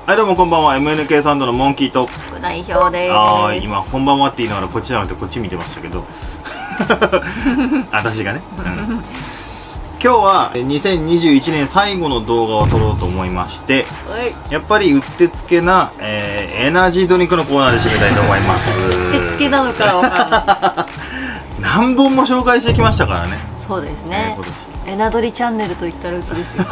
はい、どうもこんばんは。 MNK サンドのモンキーと副代表です。 はい、今こんばんはって言いながらこっちじゃなくてこっち見てましたけど私がね、今日は2021年最後の動画を撮ろうと思いまして、やっぱりうってつけな、エナジードリンクのコーナーで締めたいと思います。 うってつけなのかわからない。 何本も紹介してきましたからね。 そうですね、 今年エナドリチャンネルと言ったらうちですよ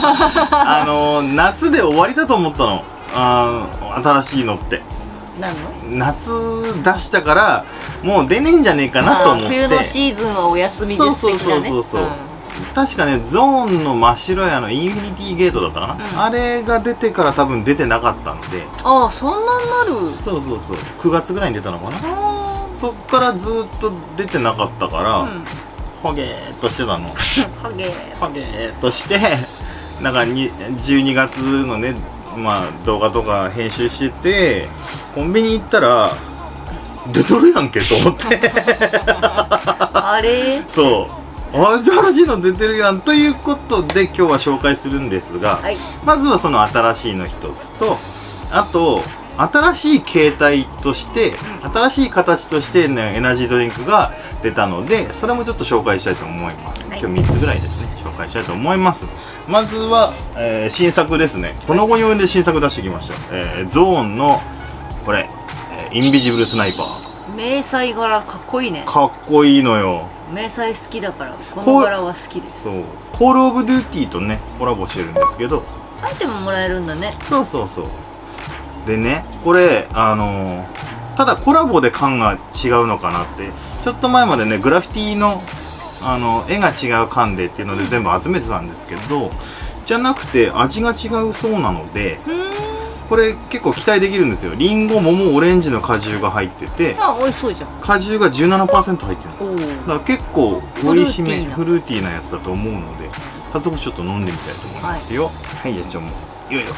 夏で終わりだと思ったの。新しいのって何の夏出したからもう出ねえんじゃねえかなと思って。 冬のシーズンはお休みです的なね。 確かね、ゾーンの真っ白屋のインフィニティゲートだったかな、あれが出てから多分出てなかったんで。 ああ、そんなんなる。 そう9月ぐらいに出たのかな。そっからずっと出てなかったから、ほげーっとしてたのほげーっとしてなんか12月のね、動画とか編集してて、コンビニ行ったら出とるやんけと思ってあれ新しいの出てるやんということで今日は紹介するんですが、まずはその新しいの一つと、あと新しい形態として、新しい形としてね、エナジードリンクが出たので、それもちょっと紹介したいと思います。今日3つぐらいですね、紹介したいと思います。まずは、新作ですね。この後に及んで新作出してきました。ゾーンのこれ、インビジブルスナイパー。 迷彩柄かっこいいね。 かっこいいのよ。 迷彩好きだからこの柄は好きです。 そう、コールオブデューティーとねコラボしてるんですけど、 アイテムもらえるんだね。そうでね、これただコラボで感が違うのかなって、ちょっと前までねグラフィティの絵が違う缶でっていうので全部集めてたんですけど、じゃなくて味が違うそうなので、これ結構期待できるんですよ。リンゴ、桃、オレンジの果汁が入ってて、 美味しそうじゃん。 果汁が 17% 入ってるんです。だから結構美味しめフルーティーなやつだと思うので、早速ちょっと飲んでみたいと思いますよ。はい、じゃあちょっとよいよ。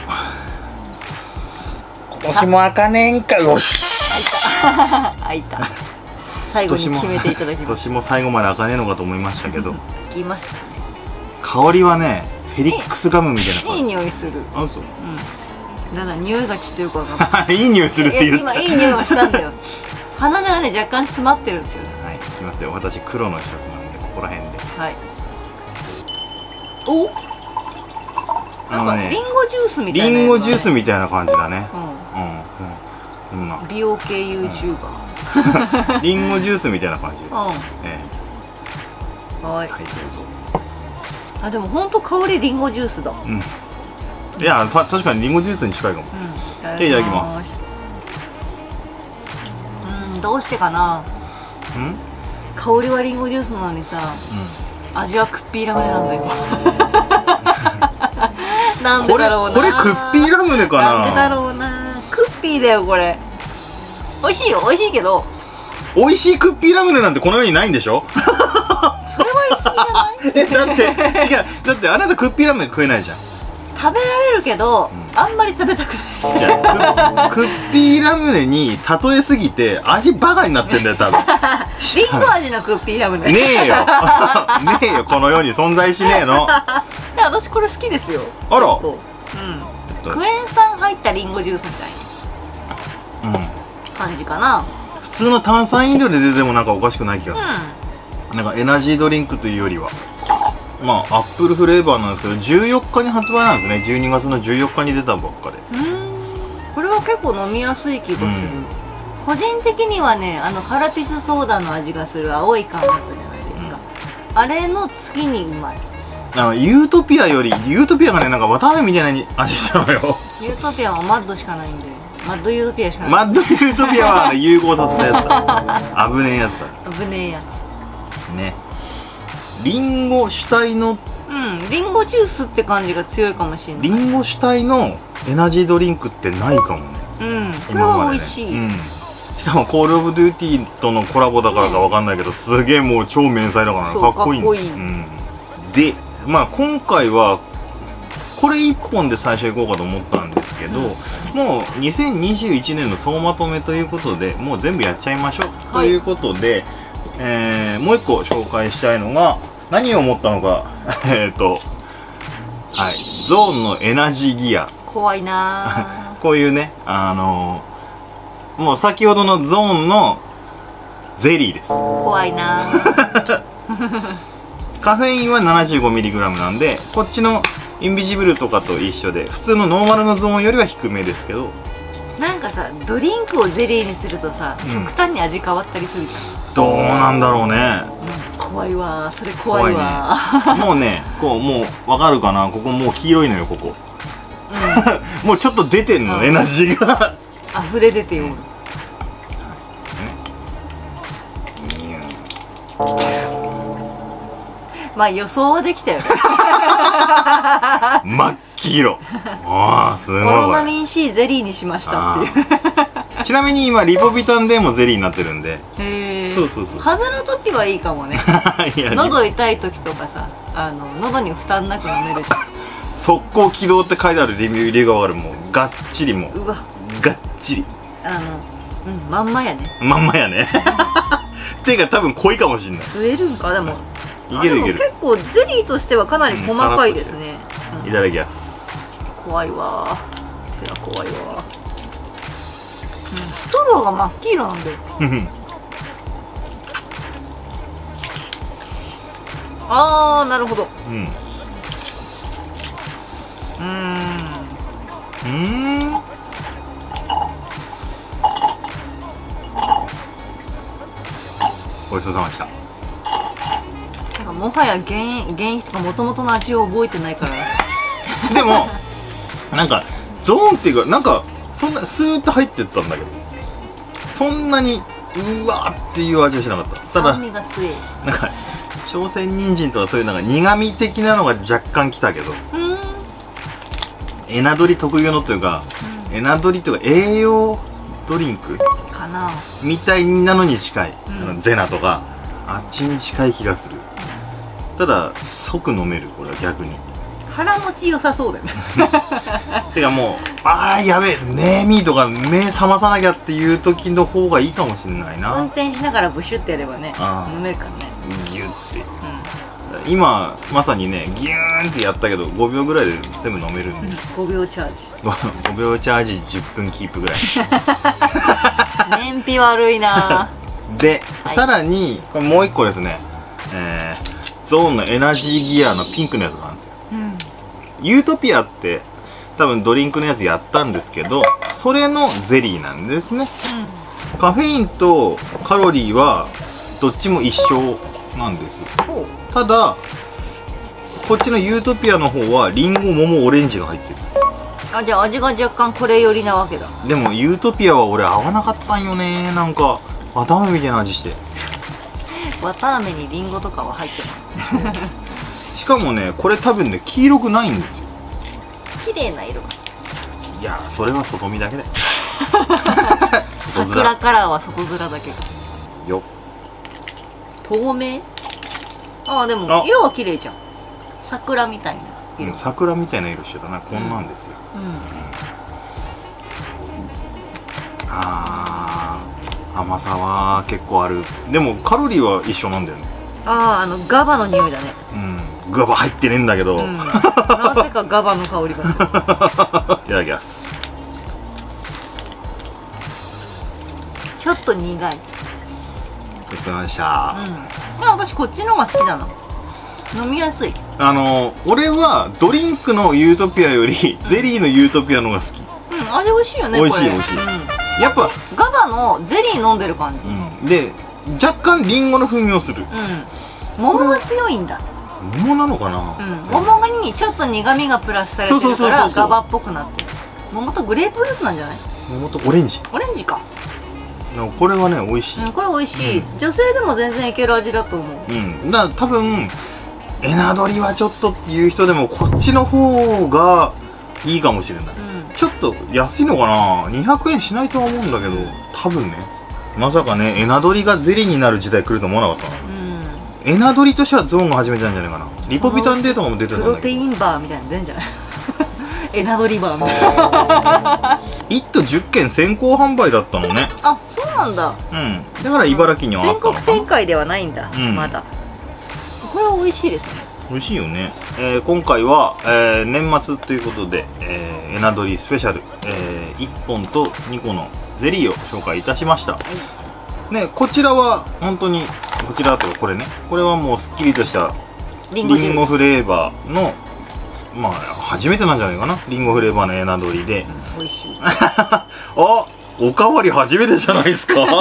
今年も開かねえんか。よし、 開いた最後に決めていただきます。 今年も最後まで開かねえのかと思いましたけど来ましたね。 香りはね、フェリックスガムみたいな感じ。 いい匂いする。 あ、そう。 だから匂いがちょっとよくわかんない。 いい匂いするって言った。 今いい匂いはしたんだよ。鼻がね若干詰まってるんですよね。 はい、いきますよ。私黒のシャツなんでここら辺で。 はい。お、なんかリンゴジュースみたいな。 リンゴジュースみたいな感じだね。 美容系 YouTuber。 リンゴジュースみたいな感じです。 はい。 どうぞ。 あ、でも本当香りリンゴジュースだ。 いや、確かにリンゴジュースに近いかも。いただきます。 どうしてかな。香りはリンゴジュースなのにさ、味はクッピーラムネなんだよ。なんでだろうな。 これクッピーラムネかな。 なんでだろうな。クッピーだよこれ。美味しいよ、美味しいけど。 美味しいクッピーラムネなんてこの世にないんでしょ。 それは言い過ぎじゃない？ だってあなたクッピーラムネ食えないじゃん。 食べられるけど、あんまり食べたくない。 いや、クッピーラムネに例えすぎて味バカになってんだよ多分。 リンゴ味のクッピーラムネ。 ねえよねえよ、この世に存在しねえの。 私これ好きですよ。 あら、 クエン酸入ったリンゴジュースみたいな感じかな。 普通の炭酸飲料で出てもなんかおかしくない気がする。なんかエナジードリンクというよりは、アップルフレーバーなんですけど、14日に発売なんですね。12月の14日に出たばっかで。 これは結構飲みやすい気がする。個人的にはね、カラピスソーダの味がする青い缶だったじゃないですか。あれの次にうまい。 ユートピアより、ユートピアがね、なんか綿あめみたいな味したのよ。 ユートピアはマッドしかないんで、マッドユートピアしかない。 マッドユートピアは融合させたやつだ。危ねえやつだ。 危ねえやつね。リンゴ主体の、 リンゴジュースって感じが強いかもしれない。 リンゴ主体のエナジードリンクってないかもね。 これは美味しい。 しかもコールオブデューティーとのコラボだからかわかんないけど、すげえもう超迷彩だからかっこいい。で、今回はこれ1本で最初行こうかと思ったんですけど、もう2021年の総まとめということでもう全部やっちゃいましょうということで、もう1個紹介したいのが、何を思ったのかはい、ゾーンのエナジーギア、 怖いなこういうねもう先ほどのゾーンのゼリーです。 怖いなカフェインは 75mg なんで、こっちのインビジブルとかと一緒で普通のノーマルのゾーンよりは低めですけど、 なんかさドリンクをゼリーにするとさ、極端に味変わったりするじゃん。 どうなんだろうね、 怖いわそれ怖いわ、 ね、もうねこうもうわかるかな、ここもう黄色いのよここ、もうちょっと出てんの、エナジーが溢れ出ておる。まあ予想はできたよね真っ黄色ああすごい。 モロナミン C ゼリーにしましたっていうちなみに今リポビタン D もゼリーになってるんで。 へえ。 そうそうそう。 風邪の時はいいかもね喉痛い時とかさ喉に負担なく飲めるじゃん。 速攻起動って書いてあるレビューがある。もうがっちり、もううわがっちりまんまやね。 まんまやねていうか多分濃いかもしんない。 吸えるんか。でもいけるいける。 結構ゼリーとしてはかなり細かいですね。 いただきます。 怖いわ手が怖いわ。ストローが真っ黄色なんだよあーなるほど。 ごちそうさまでした。 なんかもはや原液とか元々の味を覚えてないからでもなんかゾーンっていうか、なんかそんなスーッと入ってったんだけど、そんなにうわーっていう味はしなかった。ただ酸味が強い。 なんか朝鮮人参とかそういうなんか苦味的なのが若干きたけど、エナドリ特有のというか、エナドリというか栄養ドリンクかなみたいなのに近い、ゼナとかあっちに近い気がする。ただ即飲める、これは逆に腹持ち良さそうだよねてかもうやべえねえみーとか目覚まさなきゃっていう時の方がいいかもしれないな。 運転しながらブシュってやればね飲めるからね。 ギュッて、今まさにねギューンってやったけど5秒ぐらいで全部飲めるんで、 5秒チャージ 5秒チャージ10分キープぐらい燃費悪いなで、さらにこれもう一個ですね、ゾーンのエナジーギアのピンクのやつがあるんですよ、ユートピアって多分ドリンクのやつやったんですけど、それのゼリーなんですね、カフェインとカロリーはどっちも一緒なんです。ただこっちのユートピアの方はリンゴ、桃、オレンジが入ってる。 じゃあ味が若干これ寄りなわけだ。 でもユートピアは俺合わなかったんよね。なんか綿あめみたいな味して。 綿あめにリンゴとかは入ってないしかもねこれ多分ね黄色くないんですよ。 綺麗な色が。いやそれは外見だけで桜カラーは外面だけかよ。 透明。でも色は綺麗じゃん。桜みたいな色、 桜みたいな色してたな。こんなんですよ、甘さは結構ある。でもカロリーは一緒なんだよね。 ガバの匂いだね。 ガバ入ってねえんだけど、 なぜかガバの香りがするいただきます。 ちょっと苦い。 ごちそうさまでした。 私こっちの方が好きだな。飲みやすい。 俺はドリンクのユートピアよりゼリーのユートピアの方が好き。 味美味しいよね。 美味しい美味しい。やっぱガバのゼリー飲んでる感じ。 で若干リンゴの風味をする。 桃が強いんだ。 桃なのかな。 桃にちょっと苦味がプラスされてるからガバっぽくなってる。桃とグレープフルーツなんじゃない？ 桃とオレンジ。 オレンジか。 これはね美味しい。 これ美味しい。女性でも全然いける味だと思う。 だから多分エナドリはちょっとっていう人でもこっちの方がいいかもしれない。ちょっと安いのかな。200円しないとは思うんだけど、多分ね。まさかねエナドリがゼリーになる時代来ると思わなかったな。エナドリとしてはゾーンが始めたんじゃないかな。リポビタン D とかも出てたんだけど。 プロテインバーみたいなの出るんじゃないエナドリバーみたいな 1都10県先行販売だったのね。 そうなんだ。 だから茨城にはあったのかな。 全国展開ではないんだ、まだ。これは美味しいですね。 美味しいよね。今回は、年末ということで、エナドリスペシャル、1本と2個のゼリーを紹介いたしました。ね、こちらは本当にこちらとこれね、これはもうすっきりとしたリンゴフレーバーの、まあ初めてなんじゃないかな、リンゴフレーバーのエナドリで、 美味しい。 あ、おかわり初めてじゃないですか。これ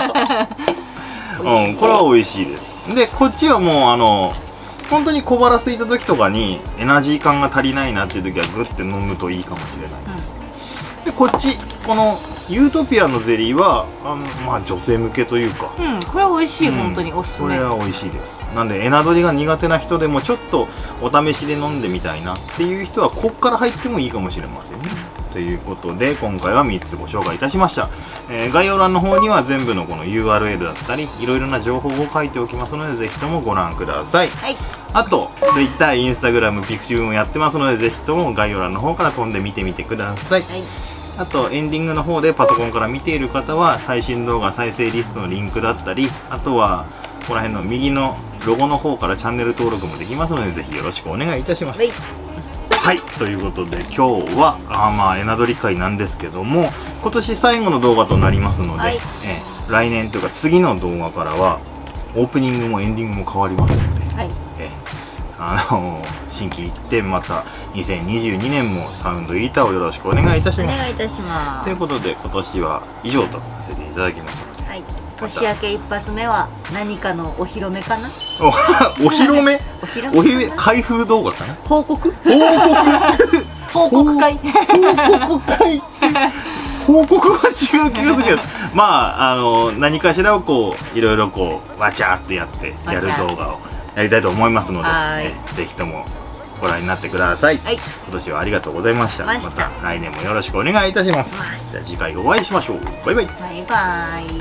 は美味しいです。でこっちはもう本当に小腹空いた時とかにエナジー感が足りないなっていう時はグッて飲むといいかもしれないです。でこっちこのユートピアのゼリーはまあ女性向けというか、 これは美味しい、本当におすすめ。 これは美味しいです。なんでエナドリが苦手な人でもちょっとお試しで飲んでみたいなっていう人はこっから入ってもいいかもしれませんね。ということで今回は3つご紹介いたしました。概要欄の方には全部のこの URL だったりいろいろな情報を書いておきますのでぜひともご覧ください。あと Twitter、Instagram、Pixiv もやってますのでぜひとも概要欄の方から飛んで見てみてください。あとエンディングの方でパソコンから見ている方は最新動画再生リストのリンクだったり、あとはここら辺の右のロゴの方からチャンネル登録もできますのでぜひよろしくお願いいたします。はい、ということで今日はまあエナドリ会なんですけども今年最後の動画となりますので、来年というか次の動画からはオープニングもエンディングも変わりますので、心機一転また2022年もサウンドイーターをよろしくお願いいたします。 お願いいたします。 ということで今年は以上とさせていただきますので、 年明け一発目は何かのお披露目かな。 お披露目開封動画かな。 報告会報告は違う気がするけどまあ何かしらをこういろいろこうわちゃっとやってやる動画をやりたいと思いますので、ぜひともご覧になってください。今年はありがとうございました。また来年もよろしくお願いいたします。じゃあ次回お会いしましょう。バイバイ。 バイバイ。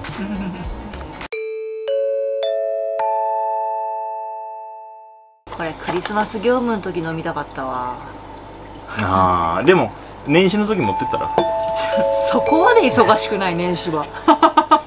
これクリスマス業務の時飲みたかったわ。 でも年始の時持ってったらそこまで忙しくない年始は。